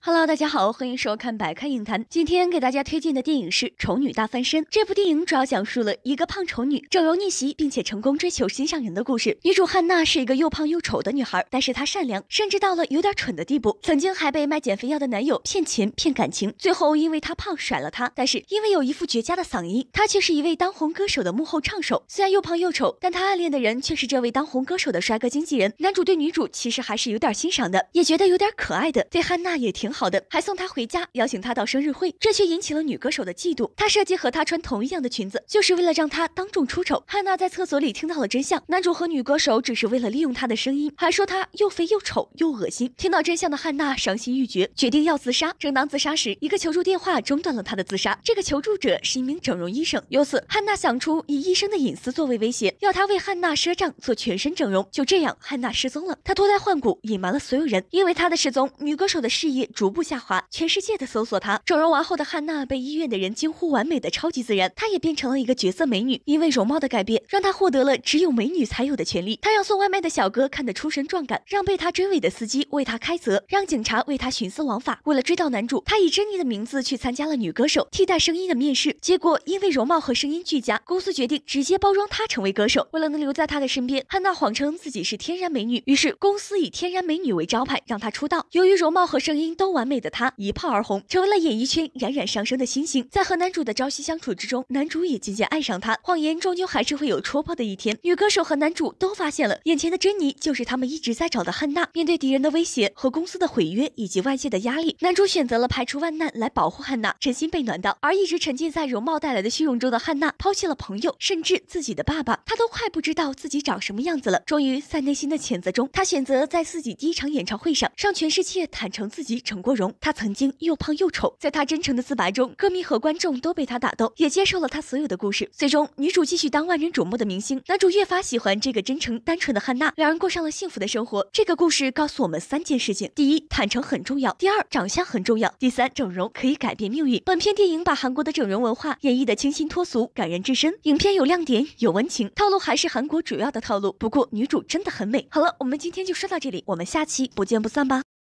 Hello， 大家好，欢迎收看百看影坛。今天给大家推荐的电影是《丑女大翻身》。这部电影主要讲述了一个胖丑女整容逆袭，并且成功追求心上人的故事。女主汉娜是一个又胖又丑的女孩，但是她善良，甚至到了有点蠢的地步。曾经还被卖减肥药的男友骗钱骗感情，最后因为她胖甩了他。但是因为有一副绝佳的嗓音，她却是一位当红歌手的幕后唱手。虽然又胖又丑，但她暗恋的人却是这位当红歌手的帅哥经纪人。男主对女主其实还是有点欣赏的，也觉得有点可爱的，对汉娜也挺好的，还送她回家，邀请她到生日会，这却引起了女歌手的嫉妒。她设计和她穿同一样的裙子，就是为了让她当众出丑。汉娜在厕所里听到了真相，男主和女歌手只是为了利用她的声音，还说她又肥又丑又恶心。听到真相的汉娜伤心欲绝，决定要自杀。正当自杀时，一个求助电话中断了她的自杀。这个求助者是一名整容医生，由此汉娜想出以医生的隐私作为威胁，要他为汉娜赊账做全身整容。就这样，汉娜失踪了。她脱胎换骨，隐瞒了所有人。因为她的失踪，女歌手的事业逐步下滑，全世界的搜索她。整容完后的汉娜被医院的人惊呼完美的超级自然，她也变成了一个绝色美女。因为容貌的改变，让她获得了只有美女才有的权利。她让送外卖的小哥看得出神壮感，让被她追尾的司机为她开责，让警察为她徇私枉法。为了追到男主，她以珍妮的名字去参加了女歌手替代声音的面试，结果因为容貌和声音俱佳，公司决定直接包装她成为歌手。为了能留在她的身边，汉娜谎称自己是天然美女，于是公司以天然美女为招牌，让她出道。由于容貌和声音都完美的她一炮而红，成为了演艺圈冉冉上升的新星。在和男主的朝夕相处之中，男主也渐渐爱上她。谎言终究还是会有戳破的一天，女歌手和男主都发现了眼前的珍妮就是他们一直在找的汉娜。面对敌人的威胁和公司的毁约以及外界的压力，男主选择了排除万难来保护汉娜，真心被暖到。而一直沉浸在容貌带来的虚荣中的汉娜，抛弃了朋友，甚至自己的爸爸，她都快不知道自己长什么样子了。终于在内心的谴责中，她选择在自己第一场演唱会上向全世界坦诚自己整过容。她曾经又胖又丑，在她真诚的自白中，歌迷和观众都被她打动，也接受了她所有的故事。最终，女主继续当万人瞩目的明星，男主越发喜欢这个真诚单纯的汉娜，两人过上了幸福的生活。这个故事告诉我们3件事情：第一，坦诚很重要；第二，长相很重要；第三，整容可以改变命运。本片电影把韩国的整容文化演绎得清新脱俗，感人至深。影片有亮点，有温情，套路还是韩国主要的套路，不过女主真的很美。好了，我们今天就说到这里，我们下期不见不散吧。